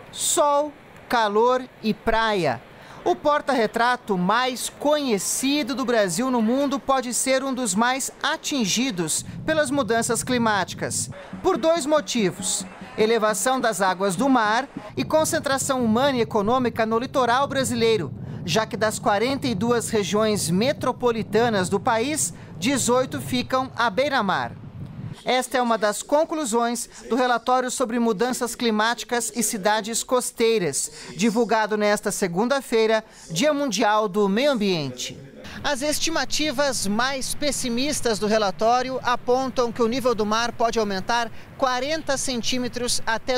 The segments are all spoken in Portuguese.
sol, calor e praia. O porta-retrato mais conhecido do Brasil no mundo pode ser um dos mais atingidos pelas mudanças climáticas, por dois motivos: elevação das águas do mar e concentração humana e econômica no litoral brasileiro, já que das 42 regiões metropolitanas do país, 18 ficam à beira-mar. Esta é uma das conclusões do relatório sobre mudanças climáticas e cidades costeiras, divulgado nesta segunda-feira, Dia Mundial do Meio Ambiente. As estimativas mais pessimistas do relatório apontam que o nível do mar pode aumentar 40 centímetros até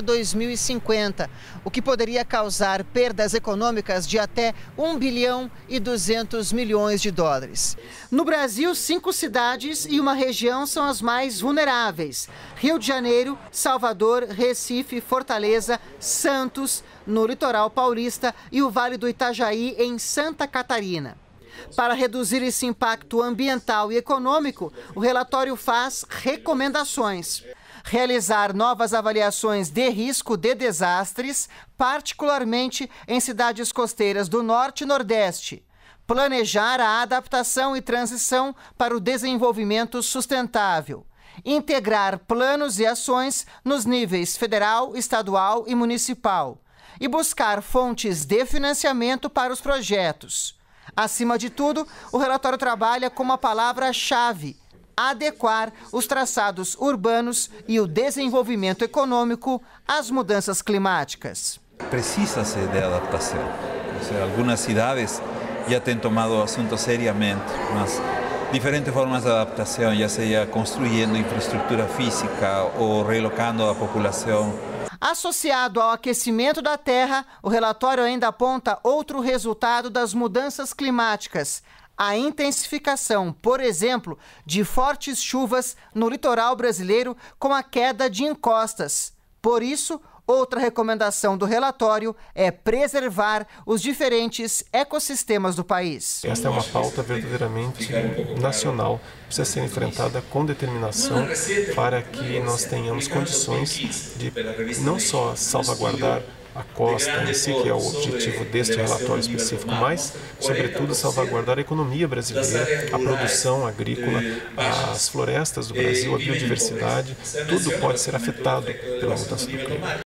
2050, o que poderia causar perdas econômicas de até 1 bilhão e 200 milhões de dólares. No Brasil, 5 cidades e uma região são as mais vulneráveis: Rio de Janeiro, Salvador, Recife, Fortaleza, Santos, no litoral paulista, e o Vale do Itajaí, em Santa Catarina. Para reduzir esse impacto ambiental e econômico, o relatório faz recomendações: realizar novas avaliações de risco de desastres, particularmente em cidades costeiras do Norte e Nordeste; planejar a adaptação e transição para o desenvolvimento sustentável; integrar planos e ações nos níveis federal, estadual e municipal; e buscar fontes de financiamento para os projetos. Acima de tudo, o relatório trabalha com uma palavra-chave: adequar os traçados urbanos e o desenvolvimento econômico às mudanças climáticas. Precisa-se de adaptação. Algumas cidades já têm tomado o assunto seriamente, mas diferentes formas de adaptação, já seja construindo infraestrutura física ou relocando a população. Associado ao aquecimento da Terra, o relatório ainda aponta outro resultado das mudanças climáticas: a intensificação, por exemplo, de fortes chuvas no litoral brasileiro com a queda de encostas. Por isso, outra recomendação do relatório é preservar os diferentes ecossistemas do país. Esta é uma pauta verdadeiramente nacional, precisa ser enfrentada com determinação para que nós tenhamos condições de não só salvaguardar a costa em si, que é o objetivo deste relatório específico, mas, sobretudo, salvaguardar a economia brasileira, a produção agrícola, as florestas do Brasil, a biodiversidade. Tudo pode ser afetado pela mudança do clima.